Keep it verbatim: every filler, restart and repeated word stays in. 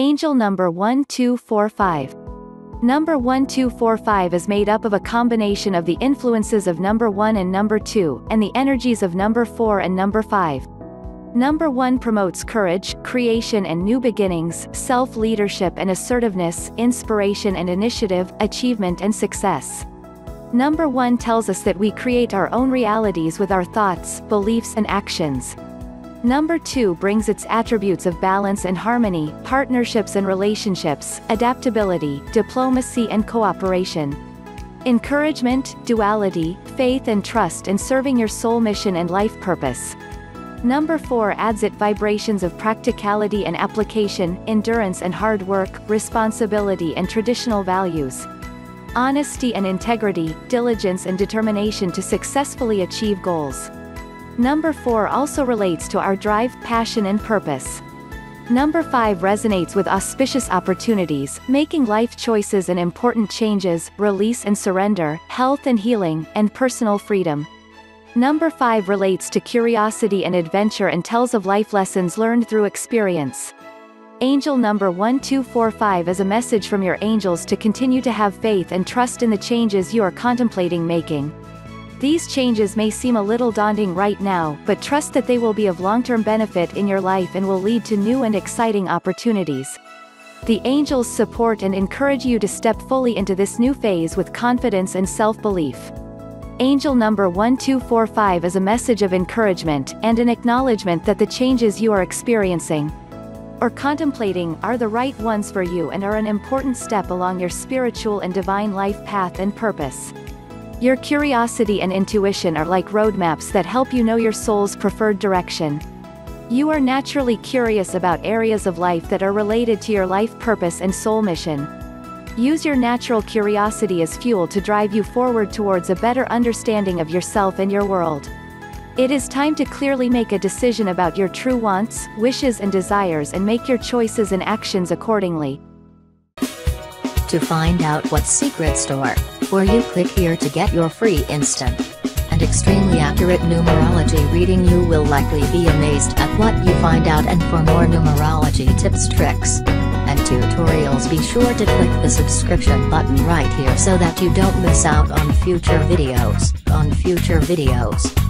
Angel number one two four five. Number one two four five is made up of a combination of the influences of number one and number two, and the energies of number four and number five. Number one promotes courage, creation and new beginnings, self-leadership and assertiveness, inspiration and initiative, achievement and success. Number one tells us that we create our own realities with our thoughts, beliefs and actions. Number two brings its attributes of balance and harmony, partnerships and relationships, adaptability, diplomacy and cooperation. Encouragement, duality, faith and trust in serving your soul mission and life purpose. Number four adds it vibrations of practicality and application, endurance and hard work, responsibility and traditional values. Honesty and integrity, diligence and determination to successfully achieve goals. Number four also relates to our drive, passion and purpose. Number five resonates with auspicious opportunities, making life choices and important changes, release and surrender, health and healing, and personal freedom. Number five relates to curiosity and adventure and tells of life lessons learned through experience. Angel number one two four five is a message from your angels to continue to have faith and trust in the changes you are contemplating making. These changes may seem a little daunting right now, but trust that they will be of long-term benefit in your life and will lead to new and exciting opportunities. The angels support and encourage you to step fully into this new phase with confidence and self-belief. Angel number one two four five is a message of encouragement and an acknowledgement that the changes you are experiencing or contemplating are the right ones for you and are an important step along your spiritual and divine life path and purpose. Your curiosity and intuition are like roadmaps that help you know your soul's preferred direction. You are naturally curious about areas of life that are related to your life purpose and soul mission. Use your natural curiosity as fuel to drive you forward towards a better understanding of yourself and your world. It is time to clearly make a decision about your true wants, wishes and desires and make your choices and actions accordingly. To find out what secret store, where you click here to get your free instant and extremely accurate numerology reading. You will likely be amazed at what you find out, and for more numerology tips, tricks, and tutorials, be sure to click the subscription button right here so that you don't miss out on future videos, on future videos.